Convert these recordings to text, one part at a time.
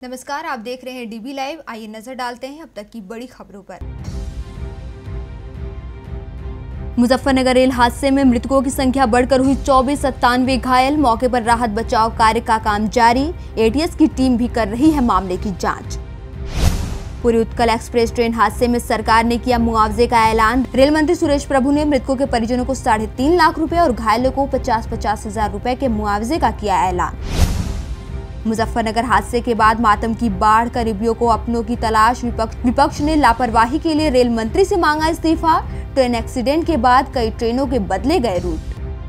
नमस्कार, आप देख रहे हैं डीबी लाइव। आइए नजर डालते हैं अब तक की बड़ी खबरों पर। मुजफ्फरनगर रेल हादसे में मृतकों की संख्या बढ़कर हुई 24, 97 घायल। मौके पर राहत बचाव कार्य का काम जारी। एटीएस की टीम भी कर रही है मामले की जांच। पूरी उत्कल एक्सप्रेस ट्रेन हादसे में सरकार ने किया मुआवजे का ऐलान। रेल मंत्री सुरेश प्रभु ने मृतकों के परिजनों को 3.5 लाख रुपए और घायलों को 50-50 हजार रुपए के मुआवजे का किया ऐलान। मुजफ्फरनगर हादसे के बाद मातम की बाढ़, करीबियों को अपनों की तलाश। विपक्ष ने लापरवाही के लिए रेल मंत्री से मांगा इस्तीफा। ट्रेन एक्सीडेंट के बाद कई ट्रेनों के बदले गए रूट।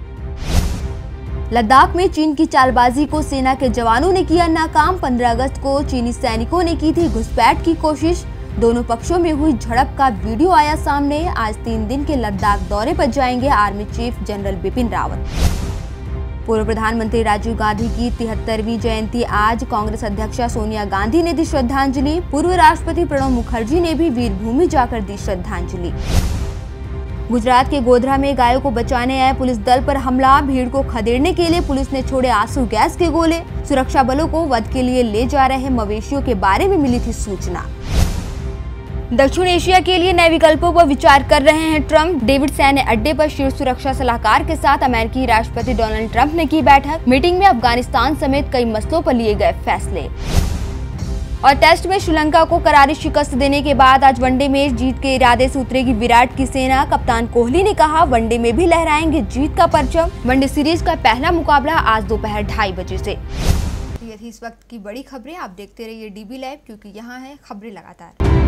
लद्दाख में चीन की चालबाजी को सेना के जवानों ने किया नाकाम। 15 अगस्त को चीनी सैनिकों ने की थी घुसपैठ की कोशिश। दोनों पक्षों में हुई झड़प का वीडियो आया सामने। आज 3 दिन के लद्दाख दौरे पर जाएंगे army chief general Bipin Rawat. पूर्व प्रधानमंत्री राजीव गांधी की 73वीं जयंती आज। कांग्रेस अध्यक्षा सोनिया गांधी ने दी श्रद्धांजलि। पूर्व राष्ट्रपति प्रणब मुखर्जी ने भी वीरभूमि जाकर दी श्रद्धांजलि। गुजरात के गोधरा में गायों को बचाने आए पुलिस दल पर हमला। भीड़ को खदेड़ने के लिए पुलिस ने छोड़े आंसू गैस के गोले। सुरक्षा बलों को वध के लिए ले जा रहे मवेशियों के बारे में मिली थी सूचना। दक्षिण एशिया के लिए नए विकल्पों पर विचार कर रहे हैं ट्रंप। डेविड सैन्य अड्डे पर शीर्ष सुरक्षा सलाहकार के साथ अमेरिकी राष्ट्रपति डोनाल्ड ट्रंप ने की बैठक। मीटिंग में अफगानिस्तान समेत कई मसलों पर लिए गए फैसले। और टेस्ट में श्रीलंका को करारी शिकस्त देने के बाद आज वनडे में जीत के इरादे से उतरेगी विराट की सेना। कप्तान कोहली ने कहा, वनडे में भी लहराएंगे जीत का परचम। वनडे सीरीज का पहला मुकाबला आज दोपहर 2:30 बजे से। ये थी इस वक्त की बड़ी खबरें। आप देखते रहिए डीबी लाइव, क्योंकि यहाँ है खबरें लगातार।